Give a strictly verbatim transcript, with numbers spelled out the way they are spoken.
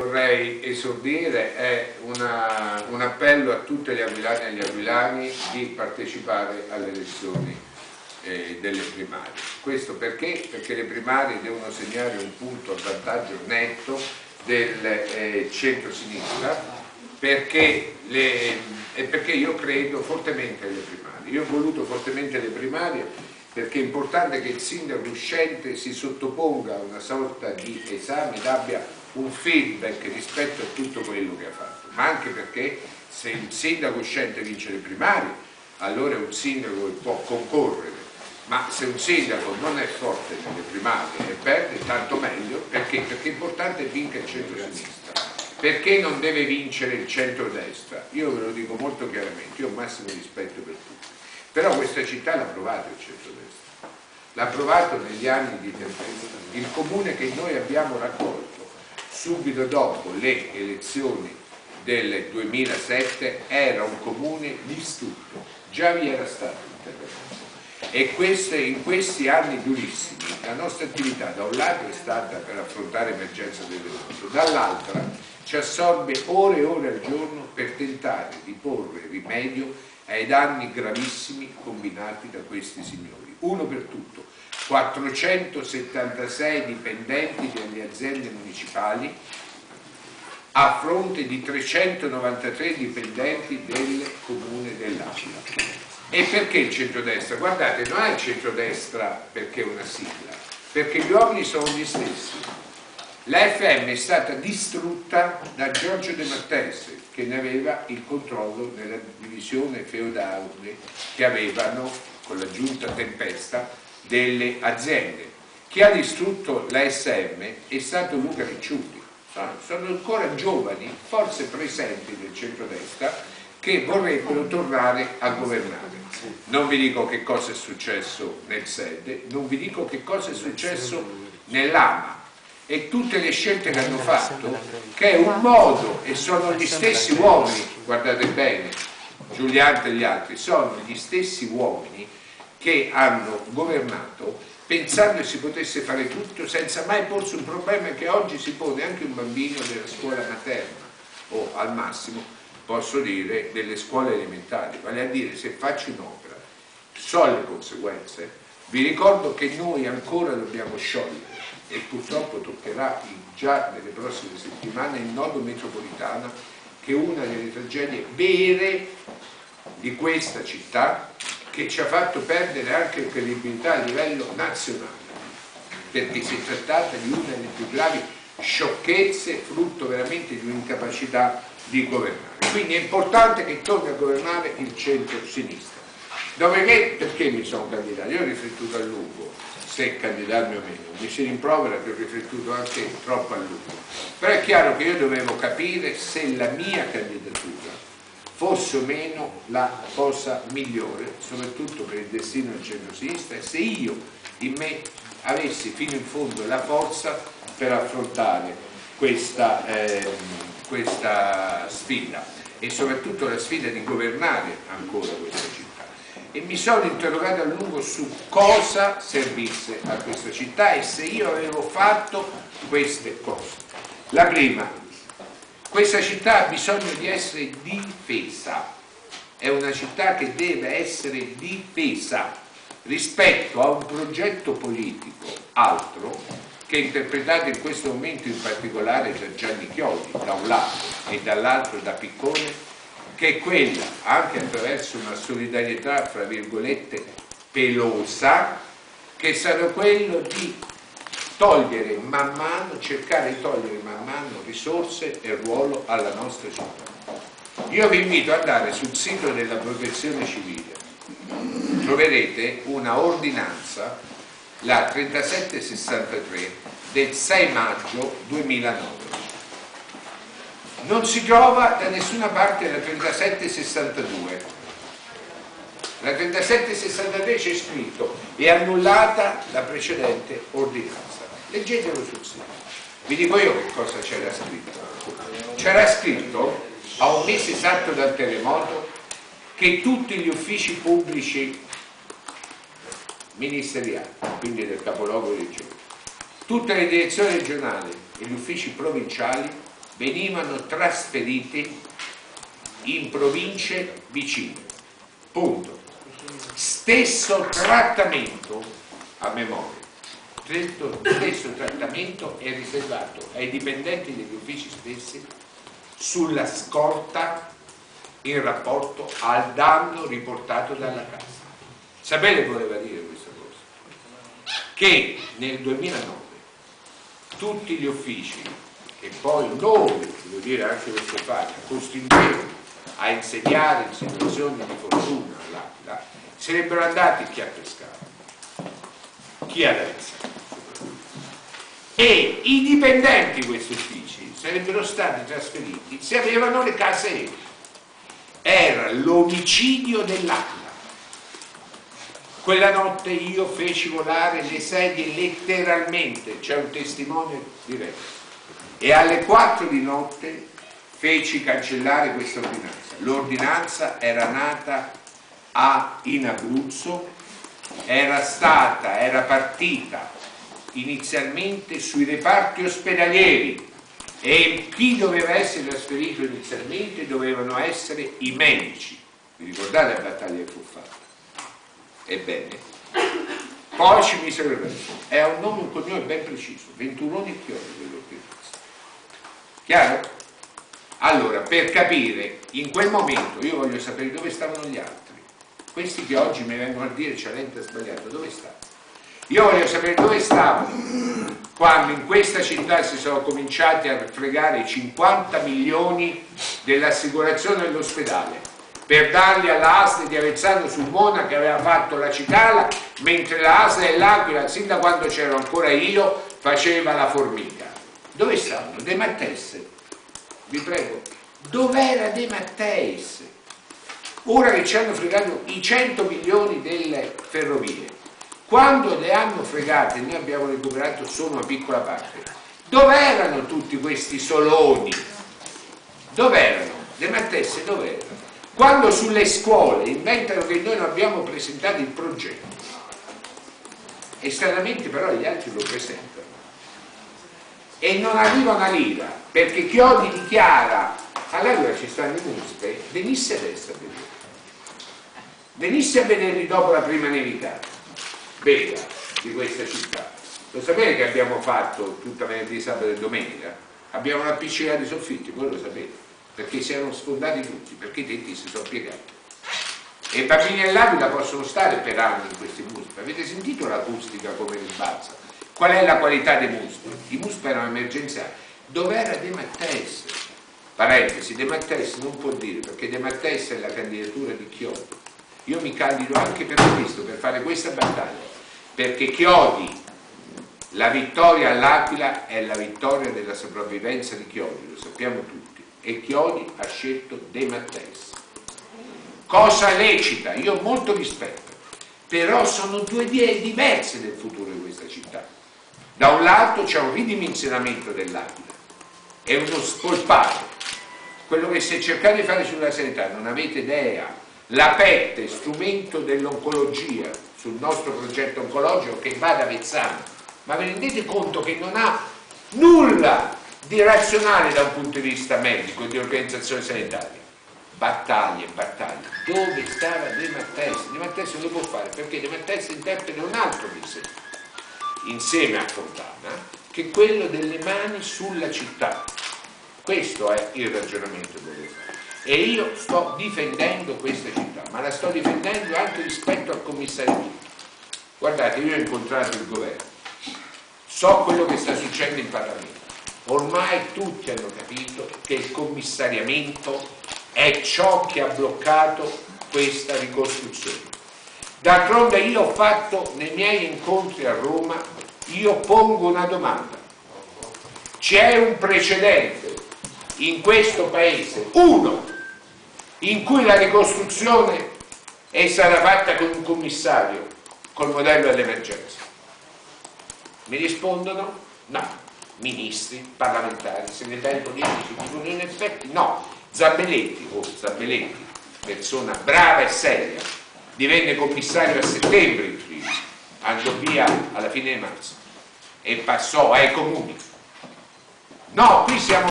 vorrei esordire è una, un appello a tutte le aquilane e gli aquilani di partecipare alle elezioni eh, delle primarie. Questo perché? Perché le primarie devono segnare un punto a vantaggio netto del eh, centro-sinistra, perché le, e perché io credo fortemente alle primarie. Io ho voluto fortemente le primarie perché è importante che il sindaco uscente si sottoponga a una sorta di esame ed abbia un feedback rispetto a tutto quello che ha fatto, ma anche perché se il sindaco uscente vince le primarie, allora è un sindaco che può concorrere, ma se un sindaco non è forte nelle primarie e perde, tanto meglio. Perché? Perché è importante che vinca il centro-sinistra. Perché non deve vincere il centro-destra? Io ve lo dico molto chiaramente, io ho massimo rispetto per tutti, però questa città l'ha provato il centro-destra, l'ha provato negli anni di tempesta. Il comune che noi abbiamo raccolto subito dopo le elezioni del duemilasette era un comune distrutto, già vi era stato l'intervento, e queste, in questi anni durissimi la nostra attività da un lato è stata per affrontare l'emergenza dell'evento, dall'altra ci assorbe ore e ore al giorno per tentare di porre rimedio ai danni gravissimi combinati da questi signori. Uno per tutto, quattrocentosettantasei dipendenti delle aziende municipali a fronte di trecentonovantatré dipendenti del comune dell'Aquila. E perché il centrodestra? Guardate, non è il centrodestra perché è una sigla, perché gli uomini sono gli stessi. La F M è stata distrutta da Giorgio De Matteis, che ne aveva il controllo nella divisione feudale che avevano con la giunta Tempesta delle aziende. Chi ha distrutto la S M è stato Luca Ricciuti. Sono, sono ancora giovani, forse presenti del centrodestra, che vorrebbero tornare a governare. Non vi dico che cosa è successo nel S E D E, non vi dico che cosa è successo nell'A M A e tutte le scelte che hanno fatto, che è un modo, e sono gli stessi uomini, guardate bene, Giuliano e gli altri, sono gli stessi uomini che hanno governato pensando che si potesse fare tutto senza mai porsi un problema che oggi si pone anche un bambino della scuola materna o al massimo, posso dire, delle scuole elementari, vale a dire se faccio un'opera so le conseguenze. Vi ricordo che noi ancora dobbiamo sciogliere e purtroppo toccherà già nelle prossime settimane il nodo metropolitano, che è una delle tragedie vere di questa città, che ci ha fatto perdere anche credibilità a livello nazionale, perché si è trattata di una delle più gravi sciocchezze, frutto veramente di un'incapacità di governare. Quindi è importante che torni a governare il centro-sinistra. Dopodiché, perché mi sono candidato? Io ho riflettuto a lungo se candidarmi o meno, mi si rimprovera che ho riflettuto anche troppo a lungo, però è chiaro che io dovevo capire se la mia candidatura fosse o meno la cosa migliore, soprattutto per il destino del centro-sinistra, e se io in me avessi fino in fondo la forza per affrontare questa, eh, questa sfida, e soprattutto la sfida di governare ancora questa città. E mi sono interrogato a lungo su cosa servisse a questa città e se io avevo fatto queste cose. La prima, questa città ha bisogno di essere difesa, è una città che deve essere difesa rispetto a un progetto politico altro, che è interpretato in questo momento in particolare da Gianni Chiodi da un lato e dall'altro da Piccone, che è quella, anche attraverso una solidarietà fra virgolette pelosa, che è stato quello di togliere man mano, cercare di togliere man mano risorse e ruolo alla nostra città. Io vi invito ad andare sul sito della Protezione Civile, troverete una ordinanza, la trentasette sessantatré del sei maggio duemilanove. Non si trova da nessuna parte la trentasette sessantadue. La trentasette sessantatré c'è scritto: è annullata la precedente ordinanza. Leggetelo sul sito. Vi dico io che cosa c'era scritto. C'era scritto, a un mese esatto dal terremoto, che tutti gli uffici pubblici ministeriali, quindi del capoluogo regione, tutte le direzioni regionali e gli uffici provinciali venivano trasferiti in province vicine. Punto. Stesso trattamento a memoria. Stesso trattamento è riservato ai dipendenti degli uffici stessi sulla scorta in rapporto al danno riportato dalla casa. Sapete cosa voleva dire questa cosa? Che nel duemilanove tutti gli uffici, e poi noi, devo dire anche questo fatto, costringevano a insediare in situazioni di fortuna l'Aquila, sarebbero andati chi a pescare, chi ad Arezzo. E i dipendenti di questi uffici sarebbero stati trasferiti se avevano le case. Era l'omicidio dell'Aquila. Quella notte io feci volare le sedie letteralmente, c'è un testimone diretto, e alle quattro di notte feci cancellare questa ordinanza. L'ordinanza era nata a, in Abruzzo, era stata, era partita inizialmente sui reparti ospedalieri, e chi doveva essere trasferito inizialmente dovevano essere i medici. Vi ricordate la battaglia che fu fatta? Ebbene, poi ci misero il resto. È un nome e un cognome ben preciso, Venturoni e Chiodi dell'ordinanza. Chiaro? Allora, per capire, in quel momento io voglio sapere dove stavano gli altri. Questi che oggi mi vengono a dire c'è l'ente sbagliato, dove stavano? Io voglio sapere dove stavano quando in questa città si sono cominciati a fregare i cinquanta milioni dell'assicurazione dell'ospedale per darli alla A S L di Avezzano sul Mona che aveva fatto la Cicala, mentre la A S L e l'Aquila, sin da quando c'ero ancora io, faceva la formica. Dove stavano? De Matteis. Vi prego, dov'era De Matteis? Ora che ci hanno fregato i cento milioni delle ferrovie, quando le hanno fregate, noi abbiamo recuperato solo una piccola parte. Dov'erano tutti questi soloni? Dov'erano? De Matteis dov'erano? Quando sulle scuole inventano che noi non abbiamo presentato il progetto, e stranamente però gli altri lo presentano, e non arriva una lira, perché Chiodi dichiara, allora ci stanno i musiche, venisse adesso a vedere, venisse a vederli dopo la prima nevicata, bella, di questa città. Lo sapete che abbiamo fatto tutta venerdì, sabato e domenica? Abbiamo una piscina di soffitti, voi lo sapete, perché si erano sfondati tutti, perché i tetti si sono piegati. E i bambini dell'Aquila possono stare per anni in questi muspi. Avete sentito l'acustica come rimbalza? Qual è la qualità dei muspi? I muspi erano emergenziali. Dov'era De Matteis? Parentesi, De Matteis non può dire, perché De Matteis è la candidatura di Chiodi. Io mi candido anche per questo, per fare questa battaglia, perché Chiodi, la vittoria all'Aquila è la vittoria della sopravvivenza di Chiodi, lo sappiamo tutti, e Chiodi ha scelto De Matteis. Cosa lecita, io ho molto rispetto, però sono due vie diverse del futuro di questa città. Da un lato c'è un ridimensionamento dell'Aquila, è uno spolpato, quello che se cercate di fare sulla sanità non avete idea. La P E T, strumento dell'oncologia sul nostro progetto oncologico che va da Avezzano, ma vi rendete conto che non ha nulla di razionale da un punto di vista medico e di organizzazione sanitaria? Battaglie, battaglie. Dove stava De Matteis? De Matteis non lo può fare perché De Matteis interpreta un altro disegno insieme a Fontana, che è quello delle mani sulla città. Questo è il ragionamento che deve fare. E io sto difendendo questa città, ma la sto difendendo anche rispetto al commissariamento. Guardate, io ho incontrato il governo, so quello che sta succedendo in Parlamento. Ormai tutti hanno capito che il commissariamento è ciò che ha bloccato questa ricostruzione. D'altronde io ho fatto nei miei incontri a Roma, io pongo una domanda. C'è un precedente in questo paese, uno, in cui la ricostruzione è stata fatta con un commissario, col modello dell'emergenza? Mi rispondono no, ministri, parlamentari, segretari politici, dicono in effetti no. Zambelletti, o Zambelletti, persona brava e seria, divenne commissario a settembre in Friuli, andò via alla fine di marzo e passò ai comuni. No, qui siamo